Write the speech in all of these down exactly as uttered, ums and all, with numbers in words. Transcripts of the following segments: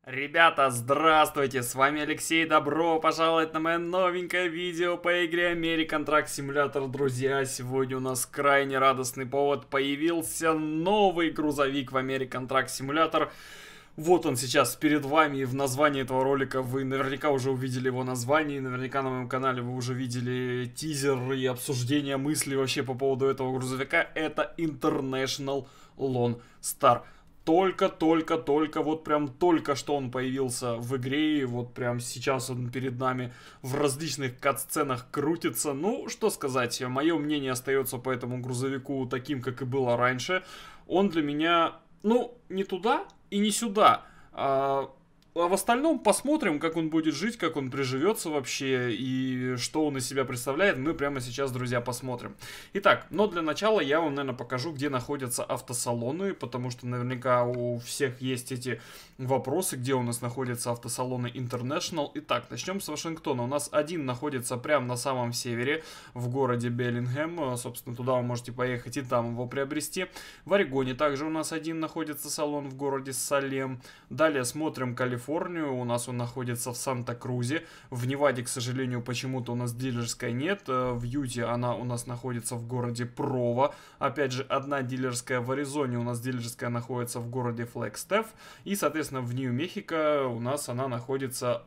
Ребята, здравствуйте, с вами Алексей, добро пожаловать на мое новенькое видео по игре American Truck Simulator, друзья. Сегодня у нас крайне радостный повод, появился новый грузовик в American Truck Simulator. Вот он сейчас перед вами, и в названии этого ролика вы наверняка уже увидели его название, и наверняка на моем канале вы уже видели тизер и обсуждение мыслей вообще по поводу этого грузовика. Это International Lone Star. Только-только-только, вот прям только что он появился в игре, и вот прям сейчас он перед нами в различных кат-сценах крутится. Ну, что сказать, мое мнение остается по этому грузовику таким, как и было раньше. Он для меня, ну, не туда и не сюда. А, а в остальном посмотрим, как он будет жить, как он приживется вообще и что он из себя представляет. Мы прямо сейчас, друзья, посмотрим. Итак, но для начала я вам, наверное, покажу, где находятся автосалоны, потому что наверняка у всех есть эти вопросы, где у нас находятся автосалоны International. Итак, начнем с Вашингтона. У нас один находится прямо на самом севере, в городе Беллингем. Собственно, туда вы можете поехать и там его приобрести. В Орегоне также у нас один находится салон в городе Салем. Далее смотрим Калифорнию. У нас он находится в Санта-Крузе. В Неваде, к сожалению, почему-то у нас дилерской нет. В Юте она у нас находится в городе Прово. Опять же, одна дилерская в Аризоне. У нас дилерская находится в городе Флэгстаф. И, соответственно, в Нью-Мехико у нас она находится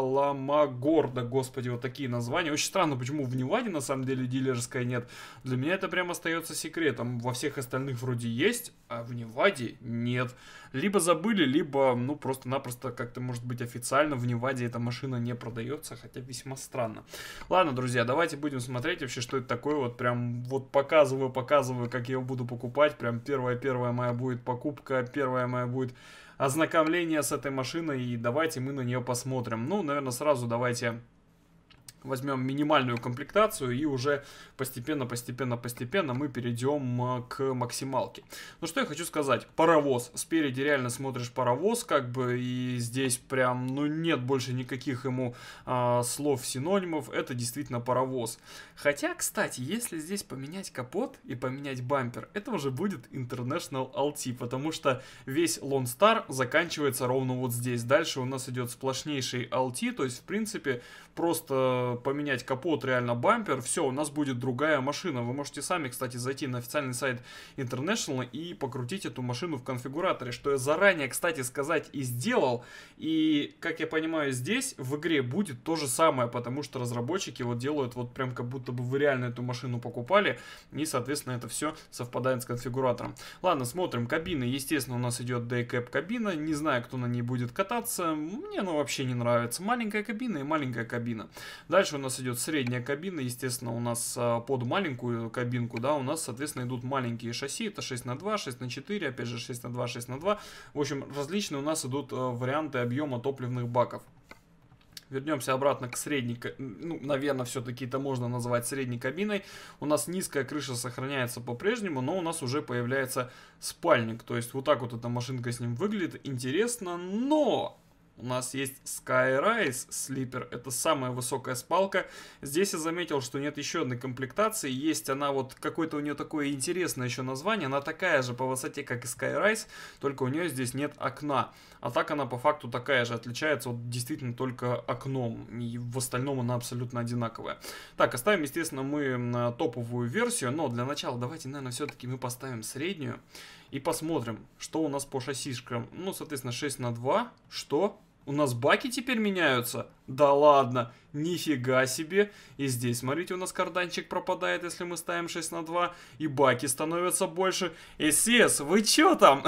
Аламагорда. Господи, вот такие названия. Очень странно, почему в Неваде на самом деле дилерской нет. Для меня это прям остается секретом. Во всех остальных вроде есть, а в Неваде нет. Либо забыли, либо, ну, просто-напросто как-то, может быть, официально в Неваде эта машина не продается, хотя весьма странно. Ладно, друзья, давайте будем смотреть вообще, что это такое. Вот прям вот показываю, показываю, как я его буду покупать. Прям первая-первая моя будет покупка, первая моя будет ознакомление с этой машиной, и давайте мы на нее посмотрим. Ну, наверное, сразу давайте возьмем минимальную комплектацию и уже постепенно, постепенно, постепенно мы перейдем к максималке. Ну что я хочу сказать, паровоз. Спереди реально смотришь паровоз, как бы, и здесь прям, ну нет больше никаких ему а, слов, синонимов. Это действительно паровоз. Хотя, кстати, если здесь поменять капот и поменять бампер, это уже будет International эл ти, потому что весь Lone Star заканчивается ровно вот здесь. Дальше у нас идет сплошнейший эл ти, то есть, в принципе, просто поменять капот, реально бампер, все, у нас будет другая машина. Вы можете сами, кстати, зайти на официальный сайт International и покрутить эту машину в конфигураторе, что я заранее, кстати, сказать и сделал. И, как я понимаю, здесь в игре будет то же самое, потому что разработчики вот делают вот прям как будто бы вы реально эту машину покупали, и, соответственно, это все совпадает с конфигуратором. Ладно, смотрим. Кабины, естественно, у нас идет Day-Cab кабина. Не знаю, кто на ней будет кататься. Мне она вообще не нравится. Маленькая кабина и маленькая кабина. Дальше у нас идет средняя кабина, естественно, у нас а, под маленькую кабинку, да, у нас, соответственно, идут маленькие шасси, это шесть на два, шесть на четыре, опять же шесть на два, шесть на два, в общем, различные у нас идут а, варианты объема топливных баков. Вернемся обратно к средней, ну, наверное, все-таки это можно назвать средней кабиной. У нас низкая крыша сохраняется по-прежнему, но у нас уже появляется спальник, то есть вот так вот эта машинка с ним выглядит, интересно, но... У нас есть Skyrise Sleeper, это самая высокая спалка. Здесь я заметил, что нет еще одной комплектации. Есть она вот, какое-то у нее такое интересное еще название. Она такая же по высоте, как и Skyrise, только у нее здесь нет окна. А так она по факту такая же, отличается вот действительно только окном. И в остальном она абсолютно одинаковая. Так, оставим, естественно, мы на топовую версию, но для начала давайте, наверное, все-таки мы поставим среднюю. И посмотрим, что у нас по шассишкам. Ну, соответственно, шесть на два. Что? У нас баки теперь меняются? Да ладно, нифига себе. И здесь, смотрите, у нас карданчик пропадает, если мы ставим шесть на два. И баки становятся больше. эс эс, вы чё там?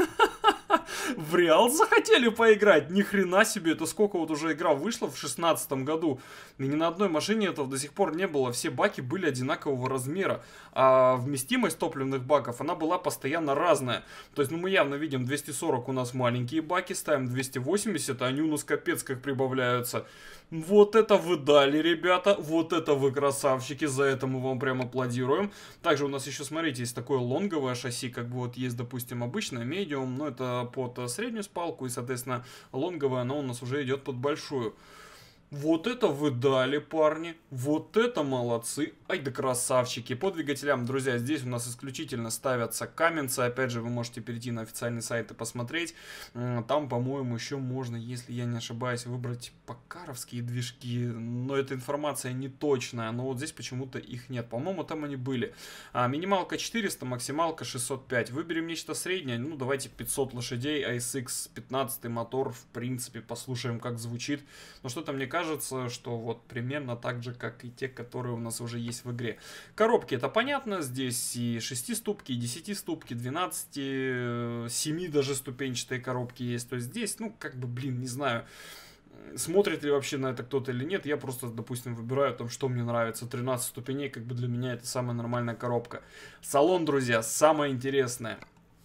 В Реал захотели поиграть? Ни хрена себе, это сколько вот уже игра вышла в шестнадцатом году. И ни на одной машине этого до сих пор не было. Все баки были одинакового размера. А вместимость топливных баков, она была постоянно разная. То есть, ну, мы явно видим двести сорок у нас маленькие баки, ставим двести восемьдесят, а они у нас капец как прибавляются. Вот это вы дали, ребята, вот это вы красавчики, за это мы вам прям аплодируем. Также у нас еще, смотрите, есть такое лонговое шасси, как бы вот есть, допустим, обычное, медиум, но это под среднюю спалку, и, соответственно, лонговое, оно у нас уже идет под большую. Вот это вы дали, парни. Вот это молодцы. Ай да красавчики. По двигателям, друзья, здесь у нас исключительно ставятся Каменцы. Опять же, вы можете перейти на официальный сайт и посмотреть. Там, по-моему, еще можно, если я не ошибаюсь, выбрать покаровские движки. Но эта информация не точная. Но вот здесь почему-то их нет. По-моему, там они были. А, минималка четыреста, максималка шестьсот пять. Выберем нечто среднее. Ну, давайте пятьсот лошадей. эй эс икс пятнадцать мотор. В принципе, послушаем, как звучит. Но что-то мне кажется, кажется, что вот примерно так же, как и те, которые у нас уже есть в игре. Коробки, это понятно, здесь и шестиступки, и десятиступки, двенадцати, семи даже ступенчатые коробки есть. То есть здесь, ну, как бы, блин, не знаю, смотрит ли вообще на это кто-то или нет. Я просто, допустим, выбираю там, что мне нравится. тринадцать ступеней, как бы для меня это самая нормальная коробка. Салон, друзья, самое интересное.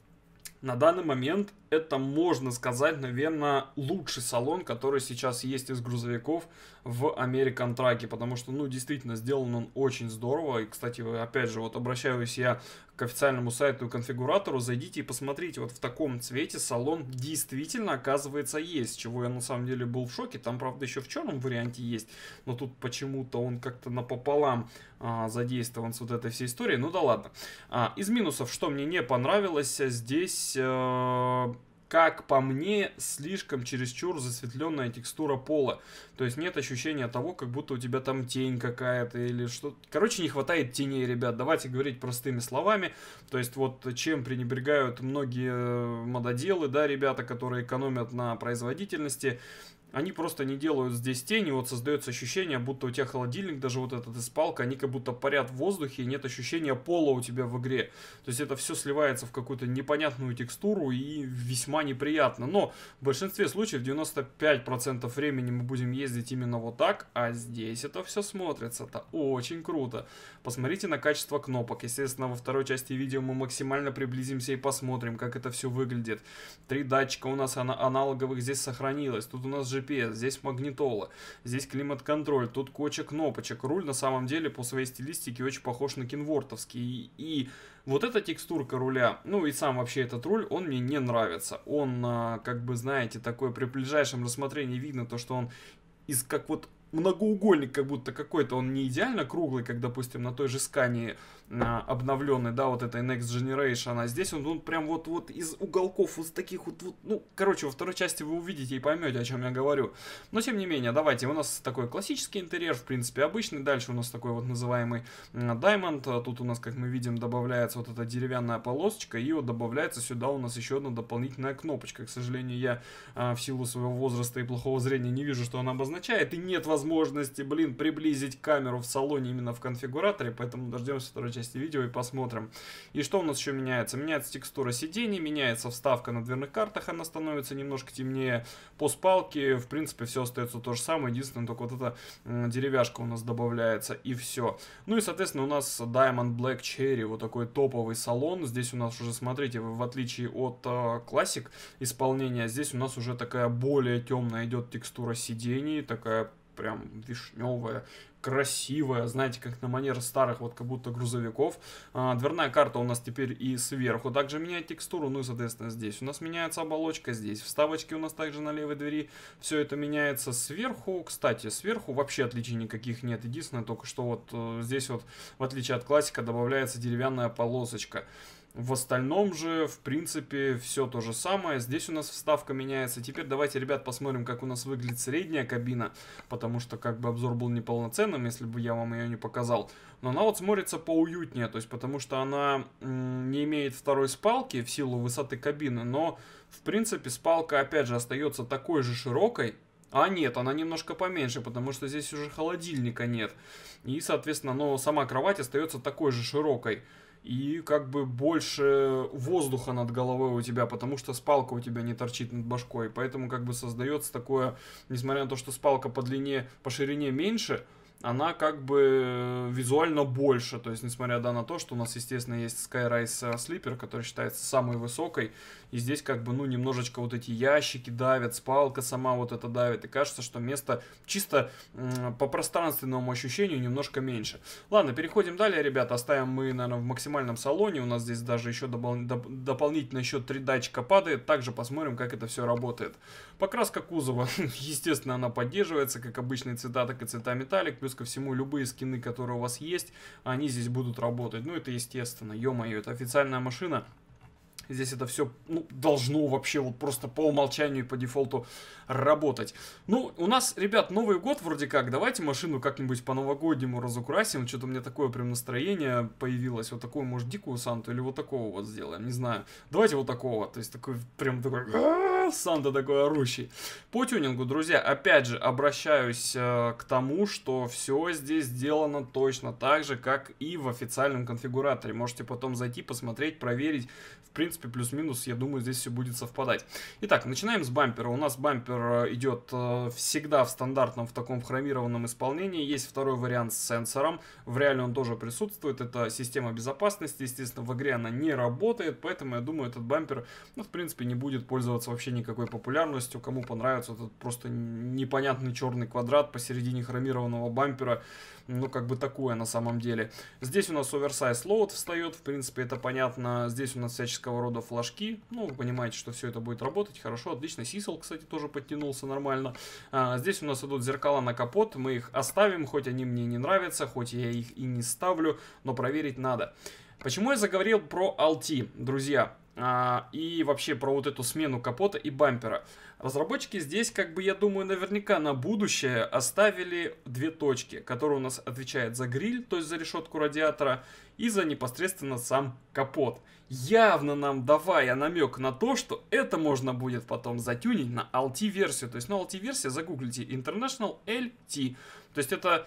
На данный момент это, можно сказать, наверное, лучший салон, который сейчас есть из грузовиков в American Truck, потому что, ну, действительно, сделан он очень здорово. И, кстати, опять же, вот обращаюсь я к официальному сайту и конфигуратору, зайдите и посмотрите, вот в таком цвете салон действительно, оказывается, есть, чего я на самом деле был в шоке. Там, правда, еще в черном варианте есть, но тут почему-то он как-то напополам а, задействован с вот этой всей историей. Ну да ладно. А, из минусов, что мне не понравилось, здесь... А, как по мне, слишком чересчур засветленная текстура пола. То есть нет ощущения того, как будто у тебя там тень какая-то или что-то. Короче, не хватает теней, ребят. Давайте говорить простыми словами. То есть вот чем пренебрегают многие мододелы, да, ребята, которые экономят на производительности. Они просто не делают здесь тени, вот создается ощущение, будто у тебя холодильник, даже вот этот из палка, они как будто парят в воздухе, и нет ощущения пола у тебя в игре. То есть это все сливается в какую-то непонятную текстуру и весьма неприятно. Но в большинстве случаев, девяносто пять процентов времени мы будем ездить именно вот так, а здесь это все смотрится, это очень круто. Посмотрите на качество кнопок. Естественно, во второй части видео мы максимально приблизимся и посмотрим, как это все выглядит. Три датчика у нас аналоговых здесь сохранилось. Тут у нас же джи пи эс, здесь магнитола, здесь климат-контроль, тут куча кнопочек. Руль на самом деле по своей стилистике очень похож на кинвортовский. И, и вот эта текстурка руля, ну и сам вообще этот руль, он мне не нравится. Он, а, как бы, знаете, такой при ближайшем рассмотрении видно то, что он из как вот многоугольник как будто какой-то, он не идеально круглый, как, допустим, на той же Scania а, обновленный, да, вот этой Next Generation, а здесь он, он прям вот, вот из уголков, вот таких вот, вот, ну, короче, во второй части вы увидите и поймете, о чем я говорю. Но, тем не менее, давайте, у нас такой классический интерьер, в принципе, обычный, дальше у нас такой вот называемый Diamond, тут у нас, как мы видим, добавляется вот эта деревянная полосочка, и вот добавляется сюда у нас еще одна дополнительная кнопочка. К сожалению, я а, в силу своего возраста и плохого зрения не вижу, что она обозначает, и нет возможности возможности, блин, приблизить камеру в салоне именно в конфигураторе, поэтому дождемся второй части видео и посмотрим. И что у нас еще меняется? Меняется текстура сидений, меняется вставка на дверных картах, она становится немножко темнее. По спалке, в принципе, все остается то же самое, единственное, только вот эта деревяшка у нас добавляется, и все. Ну и, соответственно, у нас Diamond Black Cherry, вот такой топовый салон. Здесь у нас уже, смотрите, в отличие от uh, Classic исполнения, здесь у нас уже такая более темная идет текстура сидений, такая прям вишневая, красивая, знаете, как на манер старых, вот как будто грузовиков. А, дверная карта у нас теперь и сверху также меняет текстуру, ну и, соответственно, здесь у нас меняется оболочка, здесь вставочки у нас также на левой двери, все это меняется сверху. Кстати, сверху вообще отличий никаких нет, единственное только, что вот э, здесь вот, в отличие от классика, добавляется деревянная полосочка. В остальном же, в принципе, все то же самое. Здесь у нас вставка меняется. Теперь давайте, ребят, посмотрим, как у нас выглядит средняя кабина, потому что как бы обзор был неполноценным, если бы я вам ее не показал. Но она вот смотрится поуютнее, то есть потому что она не имеет второй спалки в силу высоты кабины, но, в принципе, спалка, опять же, остается такой же широкой. А нет, она немножко поменьше, потому что здесь уже холодильника нет. И, соответственно, но сама кровать остается такой же широкой. И как бы больше воздуха над головой у тебя, потому что спалка у тебя не торчит над башкой. Поэтому как бы создается такое, несмотря на то, что спалка по длине, по ширине меньше, она как бы визуально больше. То есть, несмотря да, на то, что у нас, естественно, есть Skyrise Sleeper, который считается самой высокой. И здесь как бы, ну, немножечко вот эти ящики давят, спалка сама вот это давит. И кажется, что место чисто по пространственному ощущению немножко меньше. Ладно, переходим далее, ребята. Оставим мы, наверное, в максимальном салоне. У нас здесь даже еще допол доп дополнительно еще три датчика падает. Также посмотрим, как это все работает. Покраска кузова, естественно, она поддерживается, как обычные цвета, так и цвета металлик. Плюс ко всему, любые скины, которые у вас есть, они здесь будут работать. Ну, это естественно, ё-моё, это официальная машина. Здесь это все, ну, должно вообще вот просто по умолчанию и по дефолту работать. Ну, у нас, ребят, Новый год вроде как. Давайте машину как-нибудь по-новогоднему разукрасим. Что-то у меня такое прям настроение появилось. Вот такую, может, дикую Санту или вот такого вот сделаем. Не знаю. Давайте вот такого. То есть такой, прям такой... Санта такой орущий. По тюнингу, друзья, опять же, обращаюсь э, к тому, что все здесь сделано точно так же, как и в официальном конфигураторе. Можете потом зайти, посмотреть, проверить. В принципе, плюс-минус, я думаю, здесь все будет совпадать. Итак, начинаем с бампера. У нас бампер идет э, всегда в стандартном, в таком хромированном исполнении. Есть второй вариант с сенсором. В реале он тоже присутствует. Это система безопасности. Естественно, в игре она не работает, поэтому я думаю, этот бампер, ну, в принципе, не будет пользоваться вообще никакой популярностью. Кому понравится этот просто непонятный черный квадрат посередине хромированного бампера. Ну, как бы такое на самом деле. Здесь у нас оверсайз лоуд встает, в принципе, это понятно. Здесь у нас всяческого рода флажки. Ну, вы понимаете, что все это будет работать хорошо, отлично. Сисел, кстати, тоже подтянулся нормально. А, здесь у нас идут зеркала на капот. Мы их оставим, хоть они мне не нравятся, хоть я их и не ставлю, но проверить надо. Почему я заговорил про эл ти, друзья? А, и вообще про вот эту смену капота и бампера. Разработчики здесь, как бы, я думаю, наверняка на будущее оставили две точки, которые у нас отвечают за гриль, то есть за решетку радиатора, и за непосредственно сам капот. Явно нам давая намек на то, что это можно будет потом затюнить на эл ти-версию. То есть на эл ти-версии загуглите International эл ти. То есть это...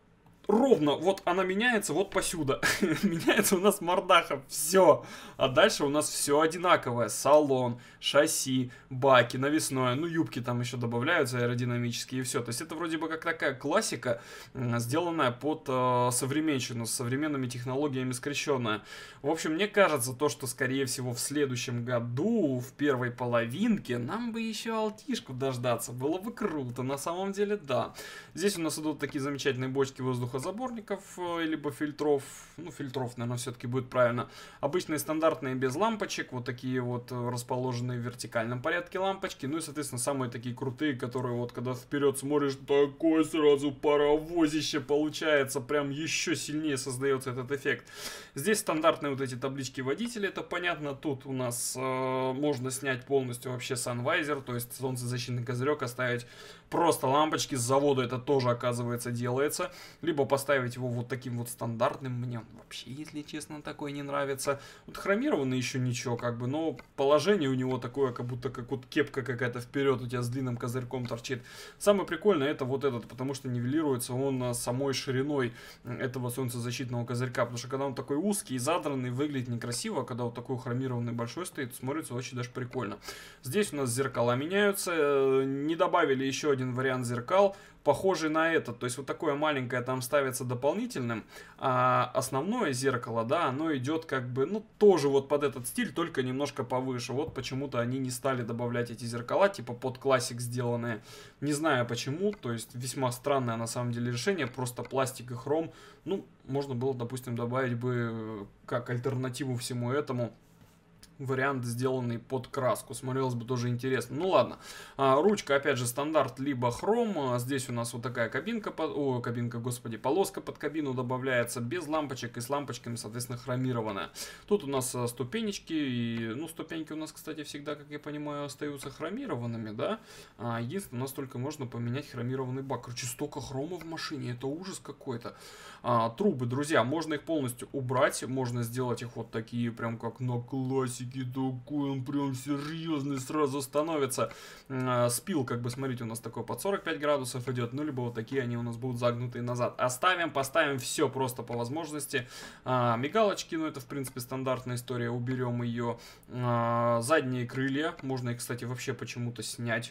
Ровно, вот она меняется вот посюда. Меняется у нас мордаха, все. А дальше у нас все одинаковое. Салон, шасси, баки, навесное. Ну, юбки там еще добавляются аэродинамические и все. То есть это вроде бы как такая классика, сделанная под э, современщину, с современными технологиями скрещенная. В общем, мне кажется, то, что скорее всего в следующем году, в первой половинке, нам бы еще алтишку дождаться. Было бы круто, на самом деле, да. Здесь у нас идут такие замечательные бочки воздуха заборников, либо фильтров, ну фильтров, наверное, все-таки будет правильно. Обычные стандартные без лампочек, вот такие вот расположенные в вертикальном порядке лампочки, ну и, соответственно, самые такие крутые, которые вот когда вперед смотришь, такой сразу паровозище получается, прям еще сильнее создается этот эффект. Здесь стандартные вот эти таблички водителя, это понятно, тут у нас э, можно снять полностью вообще санвайзер, то есть солнцезащитный козырек, оставить просто лампочки с завода, это тоже, оказывается, делается. Либо поставить его вот таким вот стандартным. Мне он вообще, если честно, такой не нравится. Вот хромированный еще ничего, как бы, но положение у него такое, как будто как вот кепка какая-то вперед у тебя с длинным козырьком торчит. Самое прикольное это вот этот, потому что нивелируется он самой шириной этого солнцезащитного козырька. Потому что когда он такой узкий и задранный, выглядит некрасиво, а когда вот такой хромированный большой стоит, смотрится очень даже прикольно. Здесь у нас зеркала меняются. Не добавили еще один вариант зеркал, похожий на этот, то есть вот такое маленькое там ставится дополнительным, а основное зеркало, да, оно идет как бы, ну, тоже вот под этот стиль, только немножко повыше. Вот почему-то они не стали добавлять эти зеркала, типа под классик сделанные, не знаю почему, то есть весьма странное на самом деле решение, просто пластик и хром, ну, можно было, допустим, добавить бы как альтернативу всему этому вариант, сделанный под краску. Смотрелось бы тоже интересно. Ну ладно. А, ручка, опять же, стандарт, либо хром. А, здесь у нас вот такая кабинка, под... о, кабинка, господи, полоска под кабину добавляется, без лампочек и с лампочками, соответственно, хромированная. Тут у нас а, ступенечки. И, ну, ступеньки у нас, кстати, всегда, как я понимаю, остаются хромированными, да. А, единственное, у нас только можно поменять хромированный бак. Короче, столько хрома в машине, это ужас какой-то. А, трубы, друзья, можно их полностью убрать, можно сделать их вот такие, прям как на классике. Такой он прям серьезный сразу становится. А, спил, как бы, смотрите, у нас такой под сорок пять градусов идет. Ну, либо вот такие они у нас будут загнутые назад. Оставим, поставим все просто по возможности. А, мигалочки, ну, это, в принципе, стандартная история. Уберем ее. А, задние крылья. Можно их, кстати, вообще почему-то снять.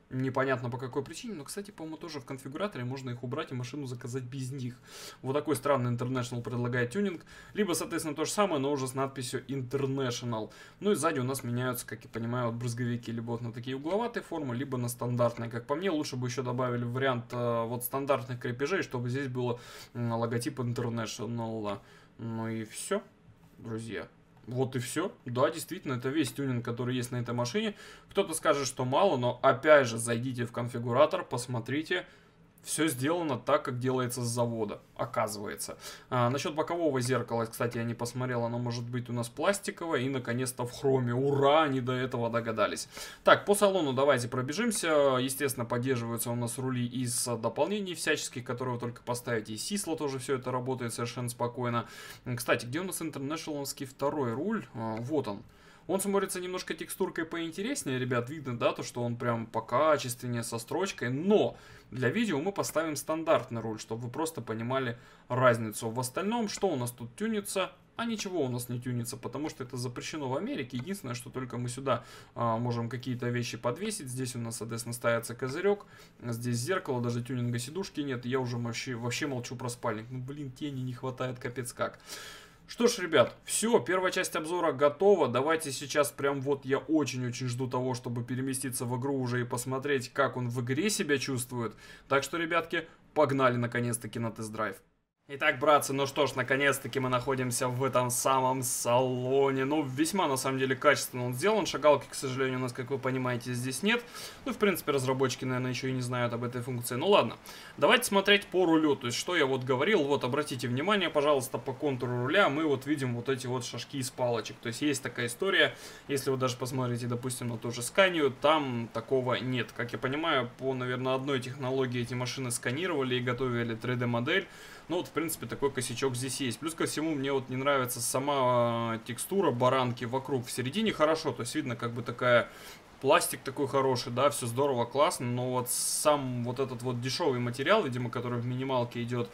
Непонятно по какой причине, но, кстати, по-моему, тоже в конфигураторе можно их убрать и машину заказать без них. Вот такой странный International предлагает тюнинг. Либо, соответственно, то же самое, но уже с надписью International. Ну и сзади у нас меняются, как я понимаю, вот брызговики либо вот на такие угловатые формы, либо на стандартные. Как по мне, лучше бы еще добавили вариант э, вот стандартных крепежей, чтобы здесь было э, логотип International. Ну и все, друзья. Вот и все. Да, действительно, это весь тюнинг, который есть на этой машине. Кто-то скажет, что мало, но опять же, зайдите в конфигуратор, посмотрите. Все сделано так, как делается с завода, оказывается. А, насчет бокового зеркала, кстати, я не посмотрел, оно может быть у нас пластиковое и, наконец-то, в хроме. Ура, они до этого догадались. Так, по салону давайте пробежимся. Естественно, поддерживаются у нас рули из дополнений всяческих, которые вы только поставите. И Сисла тоже все это работает совершенно спокойно. Кстати, где у нас интернешнловский второй руль? А, вот он. Он смотрится немножко текстуркой поинтереснее, ребят, видно, да, то, что он прям покачественнее, со строчкой, но для видео мы поставим стандартный руль, чтобы вы просто понимали разницу. В остальном, что у нас тут тюнится? А ничего у нас не тюнится, потому что это запрещено в Америке. Единственное, что только мы сюда а, можем какие-то вещи подвесить. Здесь у нас, соответственно, ставится козырек. Здесь зеркало, даже тюнинга сидушки нет. Я уже вообще, вообще молчу про спальник. Ну, блин, тени не хватает, капец как. Что ж, ребят, все, первая часть обзора готова. Давайте сейчас прям вот я очень-очень жду того, чтобы переместиться в игру уже и посмотреть, как он в игре себя чувствует. Так что, ребятки, погнали наконец-таки на тест-драйв. Итак, братцы, ну что ж, наконец-таки мы находимся в этом самом салоне. Ну, весьма, на самом деле, качественно он сделан. Шагалки, к сожалению, у нас, как вы понимаете, здесь нет. Ну, в принципе, разработчики, наверное, еще и не знают об этой функции. Ну, ладно. Давайте смотреть по рулю. То есть, что я вот говорил. Вот, обратите внимание, пожалуйста, по контуру руля мы вот видим вот эти вот шажки из палочек. То есть, есть такая история. Если вы даже посмотрите, допустим, на ту же Scania, там такого нет. Как я понимаю, по, наверное, одной технологии эти машины сканировали и готовили три дэ модель. Ну вот, в принципе, такой косячок здесь есть. Плюс ко всему, мне вот не нравится сама текстура баранки вокруг. В середине хорошо, то есть видно как бы такая... Пластик такой хороший, да, все здорово, классно, но вот сам вот этот вот дешевый материал, видимо, который в минималке идет,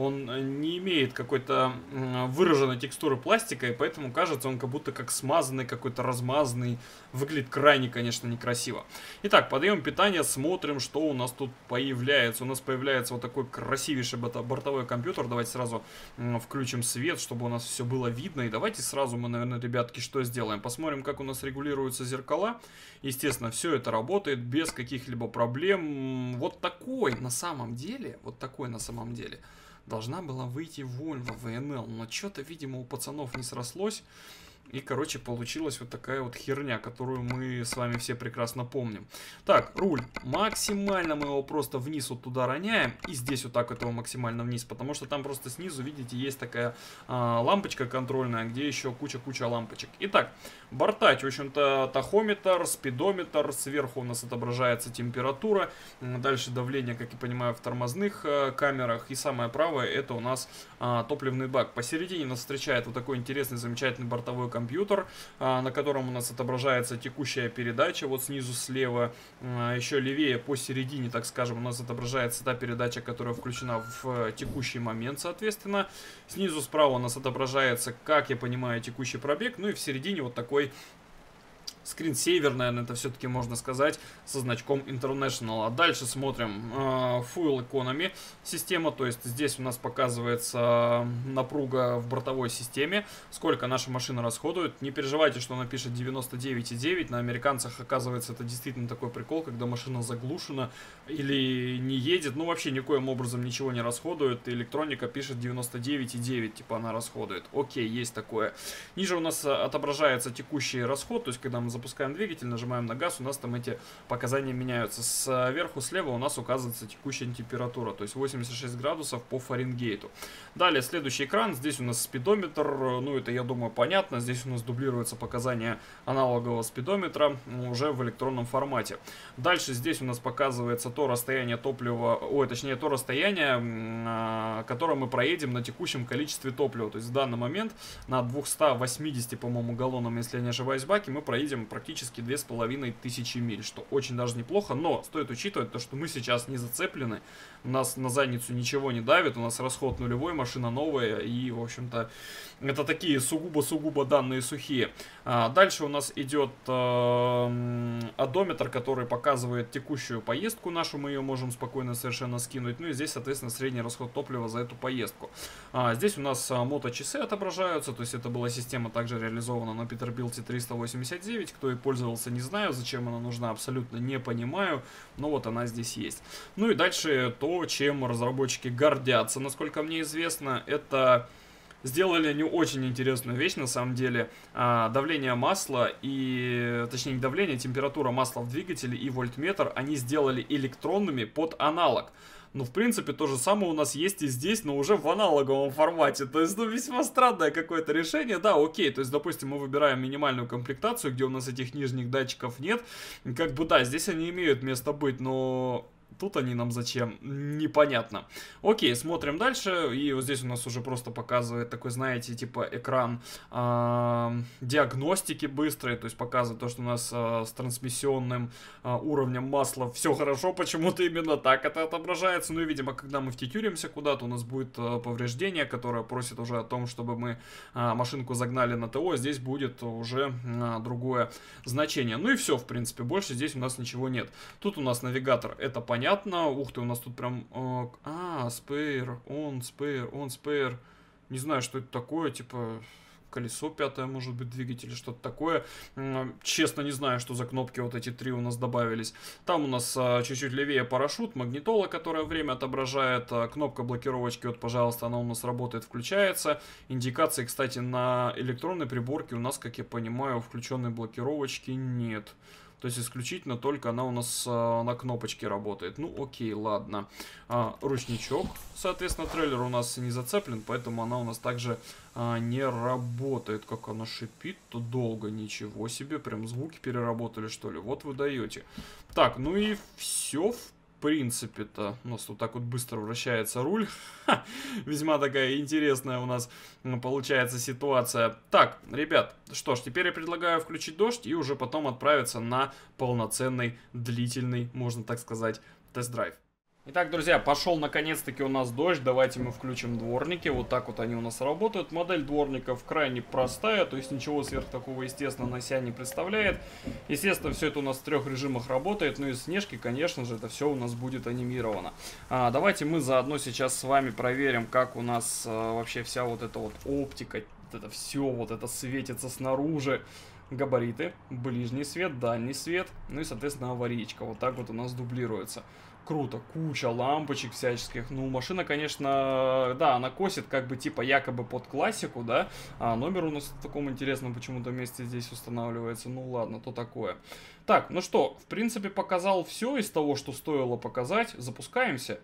он не имеет какой-то выраженной текстуры пластика, и поэтому кажется он как будто как смазанный, какой-то размазанный. Выглядит крайне, конечно, некрасиво. Итак, подъем питания, смотрим, что у нас тут появляется. У нас появляется вот такой красивейший бортовой компьютер. Давайте сразу включим свет, чтобы у нас все было видно. И давайте сразу мы, наверное, ребятки, что сделаем? Посмотрим, как у нас регулируются зеркала. Естественно, все это работает без каких-либо проблем. Вот такой, на самом деле, вот такой на самом деле... Должна была выйти Volvo ви эн эл, но что-то, видимо, у пацанов не срослось. И, короче, получилась вот такая вот херня, которую мы с вами все прекрасно помним. Так, руль. Максимально мы его просто вниз вот туда роняем. И здесь вот так вот его максимально вниз. Потому что там просто снизу, видите, есть такая а, лампочка контрольная, где еще куча-куча лампочек. Итак, борта, в общем-то, тахометр, спидометр. Сверху у нас отображается температура. Дальше давление, как я понимаю, в тормозных а, камерах. И самое правое, это у нас а, топливный бак. Посередине нас встречает вот такой интересный, замечательный бортовой компьютер. компьютер, на котором у нас отображается текущая передача, вот снизу слева, еще левее посередине, так скажем, у нас отображается та передача, которая включена в текущий момент, соответственно. Снизу справа у нас отображается, как я понимаю, текущий пробег, ну и в середине вот такой скринсейвер, наверное, это все-таки можно сказать, со значком International. А дальше смотрим э, Fuel Economy система, то есть здесь у нас показывается напруга в бортовой системе, сколько наша машина расходует. Не переживайте, что она пишет девяносто девять и девять, на американцах, оказывается, это действительно такой прикол, когда машина заглушена или не едет, ну вообще никоим образом ничего не расходует, и электроника пишет девяносто девять и девять, типа она расходует. Окей, есть такое. Ниже у нас отображается текущий расход, то есть когда мы запускаем двигатель, нажимаем на газ, у нас там эти показания меняются. Сверху слева у нас указывается текущая температура, то есть восемьдесят шесть градусов по Фаренгейту. Далее следующий экран, здесь у нас спидометр, ну это, я думаю, понятно, здесь у нас дублируются показания аналогового спидометра уже в электронном формате. Дальше здесь у нас показывается то расстояние топлива, ой, точнее то расстояние, которое мы проедем на текущем количестве топлива, то есть в данный момент на двухстах восьмидесяти, по-моему, галлонам, если я не ошибаюсь, баке мы проедем практически две с половиной тысячи миль, что очень даже неплохо, но стоит учитывать то, что мы сейчас не зацеплены, у нас на задницу ничего не давит, у нас расход нулевой, машина новая, и, в общем-то, это такие сугубо-сугубо данные сухие. А, дальше у нас идет э, одометр, который показывает текущую поездку нашу, мы ее можем спокойно совершенно скинуть, ну и здесь, соответственно, средний расход топлива за эту поездку. А, здесь у нас а, моточасы отображаются, то есть это была система также реализована на Peterbilt триста восемьдесят девять, кто и пользовался, не знаю, зачем она нужна, абсолютно не понимаю, но вот она здесь есть. Ну и дальше то, чем разработчики гордятся, насколько мне известно, это... Сделали они очень интересную вещь, на самом деле. А, давление масла и, точнее, не давление, температура масла в двигателе и вольтметр они сделали электронными под аналог. Ну, в принципе, то же самое у нас есть и здесь, но уже в аналоговом формате. То есть, ну, весьма странное какое-то решение. Да, окей, то есть, допустим, мы выбираем минимальную комплектацию, где у нас этих нижних датчиков нет. Как бы, да, здесь они имеют место быть, но... Тут они нам зачем? Непонятно. Окей, смотрим дальше. И вот здесь у нас уже просто показывает такой, знаете, типа экран э, диагностики быстрой. То есть показывает то, что у нас э, с трансмиссионным э, уровнем масла все хорошо. Почему-то именно так это отображается. Ну и, видимо, когда мы втитюримся куда-то, у нас будет э, повреждение, которое просит уже о том, чтобы мы э, машинку загнали на ТО. Здесь будет уже э, другое значение. Ну и все, в принципе. Больше здесь у нас ничего нет. Тут у нас навигатор, это понятно. Ух ты, у нас тут прям... Э, а, спейр, он, спейр, он, спейр. Не знаю, что это такое, типа... Колесо пятое, может быть, двигатель, что-то такое. Честно, не знаю, что за кнопки вот эти три у нас добавились. Там у нас чуть-чуть левее парашют, магнитола, которая время отображает. Кнопка блокировочки, вот, пожалуйста, она у нас работает, включается. Индикации, кстати, на электронной приборке у нас, как я понимаю, включенной блокировочки нет. То есть исключительно только она у нас а, на кнопочке работает. Ну окей, ладно. А, ручничок, соответственно, трейлер у нас не зацеплен, поэтому она у нас также а, не работает. Как она шипит-то долго, ничего себе. Прям звуки переработали, что ли. Вот вы даете. Так, ну и все в В принципе-то, у нас вот так вот быстро вращается руль. Ха, весьма такая интересная у нас получается ситуация. Так, ребят, что ж, теперь я предлагаю включить дождь и уже потом отправиться на полноценный, длительный, можно так сказать, тест-драйв. Итак, друзья, пошел наконец-таки у нас дождь. Давайте мы включим дворники. Вот так вот они у нас работают. Модель дворников крайне простая, то есть ничего сверх такого, естественно, на себя не представляет. Естественно, все это у нас в трех режимах работает. Ну и снежки, конечно же, это все у нас будет анимировано. А, давайте мы заодно сейчас с вами проверим, как у нас а, вообще вся вот эта вот оптика, вот это все, вот это светится снаружи. Габариты, ближний свет, дальний свет, ну и, соответственно, аварийка. Вот так вот у нас дублируется. Круто, куча лампочек всяческих. Ну, машина, конечно, да, она косит как бы типа якобы под классику, да. А номер у нас в таком интересном почему-то месте здесь устанавливается. Ну ладно, то такое. Так, ну что, в принципе, показал все из того, что стоило показать. Запускаемся.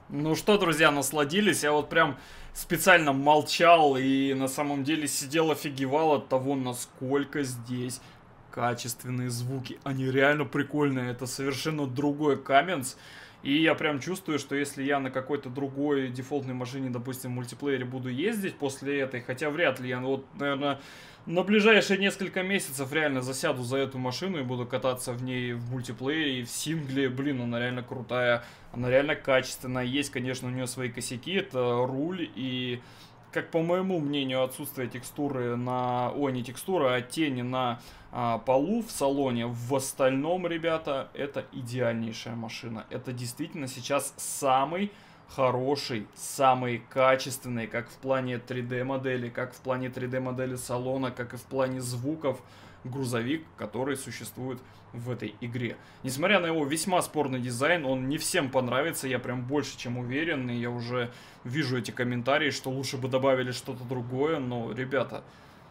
Ну что, друзья, насладились? Я вот прям специально молчал и на самом деле сидел, офигевал от того, насколько здесь качественные звуки. Они реально прикольные, это совершенно другой Каменс. И я прям чувствую, что если я на какой-то другой дефолтной машине, допустим, в мультиплеере буду ездить после этой, хотя вряд ли я, вот, наверное, на ближайшие несколько месяцев реально засяду за эту машину и буду кататься в ней в мультиплеере и в сингле. Блин, она реально крутая, она реально качественная. Есть, конечно, у нее свои косяки, это руль и, как по моему мнению, отсутствие текстуры на... Ой, не текстуры, а тени на а, полу в салоне. В остальном, ребята, это идеальнейшая машина. Это действительно сейчас самый хороший, самый качественный, как в плане три дэ модели, как в плане три дэ модели салона, как и в плане звуков, грузовик, который существует в этой игре. Несмотря на его весьма спорный дизайн, он не всем понравится, я прям больше чем уверен, и я уже вижу эти комментарии, что лучше бы добавили что-то другое, но, ребята,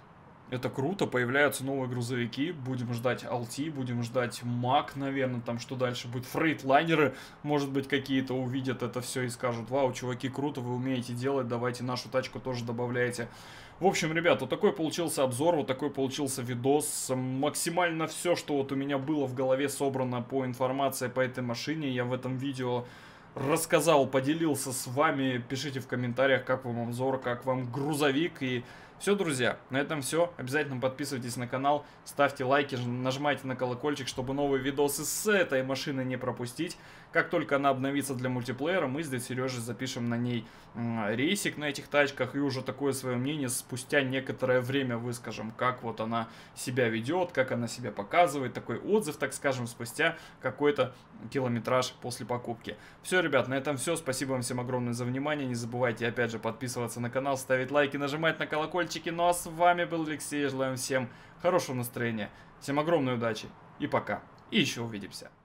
это круто, появляются новые грузовики, будем ждать эл ти, будем ждать Мак, наверное, там что дальше будет, фрейтлайнеры, может быть, какие-то увидят это все и скажут: вау, чуваки, круто, вы умеете делать, давайте нашу тачку тоже добавляйте. В общем, ребят, вот такой получился обзор, вот такой получился видос, максимально все, что вот у меня было в голове собрано по информации по этой машине, я в этом видео рассказал, поделился с вами, пишите в комментариях, как вам обзор, как вам грузовик. И все, друзья, на этом все. Обязательно подписывайтесь на канал, ставьте лайки, нажимайте на колокольчик, чтобы новые видосы с этой машины не пропустить. Как только она обновится для мультиплеера, мы здесь с Сережей запишем на ней рейсик на этих тачках и уже такое свое мнение спустя некоторое время выскажем, как вот она себя ведет, как она себя показывает, такой отзыв, так скажем, спустя какой-то километраж после покупки. Все, ребят, на этом все. Спасибо вам всем огромное за внимание. Не забывайте опять же подписываться на канал, ставить лайки, нажимать на колокольчики. Ну а с вами был Алексей. Желаем всем хорошего настроения, всем огромной удачи и пока. И еще увидимся.